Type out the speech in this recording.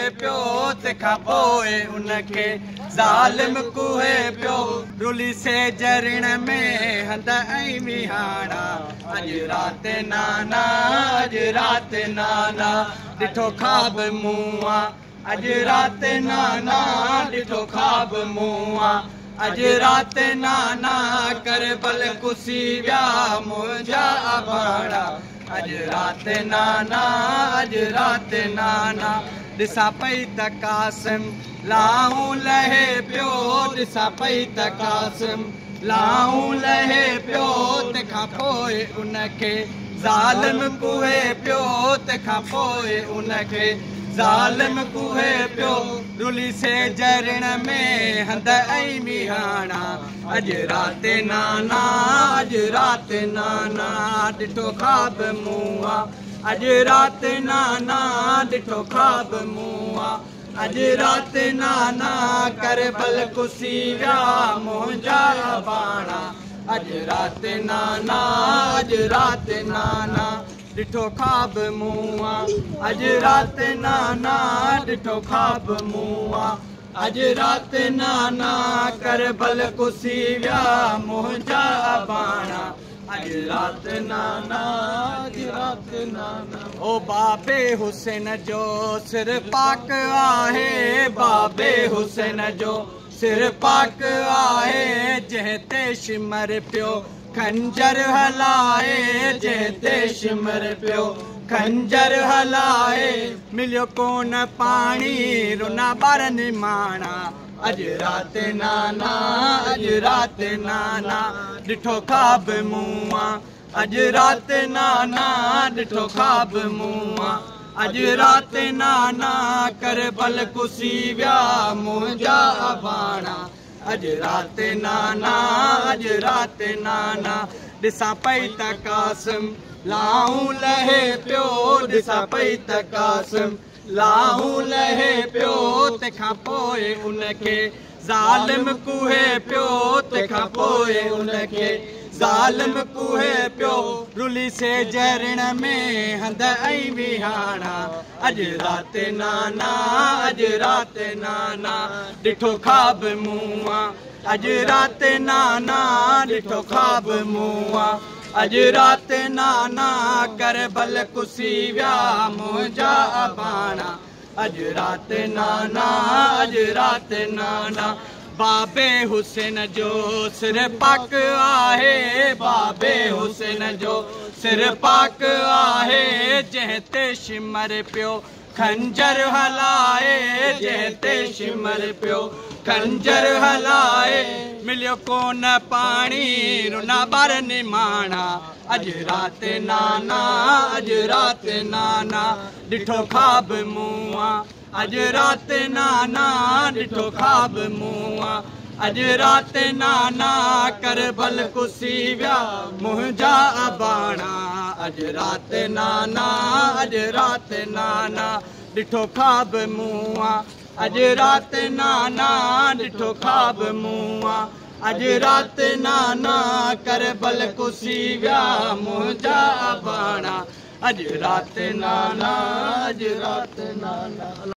पियो तंहिंखां पोइ उनखे ज़ालिम कुहे पियो रुली से जरिण में हंध ऐं विहाणा अॼु राति नाना अॼु राति नाना ॾिठो ख़्वाब मुआ अॼु राति नाना ॾिठो ख़्वाब मुआ अॼु राति नाना करबल कुसी विया मुंहिंजा अबाड़ा अॼु राति नाना अॼु राति नाना ॾिसां पई त कासिम लाहूं लहे पियो ॾिसां पई त कासिम लाहूं लहे पियो तंहिंखां पोइ उनखे ज़ालिम कुहे पियो तंहिंखां पोइ उनखे ज़ालिम कुहे पियो रुली से जरिण में हंध ऐं विहाणा अॼु राति नाना अॼु राति नाना ॾिठो ख़्वाब मुआ अॼु राति नाना ॾिठो ख़्वाब मुआ अॼु राति नाना करबल कुसी विया मुंहिंजा बाणा अॼु राति नाना अॼु राति नाना ॾिठो ख़्वाब मुआ अॼु राति नाना ॾिठो ख़्वाब मुआ अॼु राति नाना करबल कुसी विया मुंहिंजा बाणा अॼु राति नाना अॼु राति नाना ओ बाबे हुसैन जो सिर पाक आहे बाबे हुसैन जो सिर पाक आहे जंहिं ते शिमर पियो खंजर हलाए जंहिं ते शिमर पियो खंजर हलाए मिलियो कोन पाणी रुना ॿार निमाणा अॼु राति नाना अॼु राति नाना ॾिठो ख़्वाब मुआ अॼु राति नाना ॾिठो ख़्वाब मुआ अॼु राति नाना करबल कुसी विया मुंहिंजा बाणा अॼु राति नाना अॼु राति नाना ॾिसां पई त कासिम लाहूं लहे पियो ॾिसां पई त कासिम लाहूं लहे पियो तंहिंखां पोइ उनखे ज़ालिम कुहे पियो तंहिंखां पोइ उनखे ज़ालिम कुहे पियो रुली से जरिण में हंध ऐं विहाणा अॼु राति नाना अॼु राति नाना ॾिठो ख़्वाब मुआ अॼु राति नाना ॾिठो ख़्वाब मुआ अॼु राति नाना करबल कुसी विया मुंहिंजा बाणा अॼु राति नाना अॼु राति नाना बाबे हुसैन जो सिर पाक आहे बाबे हुसैन जो सिर पाक आहे जंहिं ते शिमर पियो खंजर हलाए जंहिं ते शिमर पियो खंजर हलाए मिलियो कोन पाणी रुना ॿार निमाणा अॼु राति नाना अॼु राति नाना ॾिठो ख़्वाब मुआ अॼु राति नाना ॾिठो ख़्वाब मुआ अॼु राति नाना करबल कुसी विया मुंहिंजा बाणा अॼु राति नाना अॼु राति नाना ॾिठो ख़्वाब मुआ अॼु राति नाना ॾिठो ख़्वाब मुआ अॼु राति नाना करबल कुसी विया मुंहिंजा बाणा अॼु राति नाना अॼु राति नाना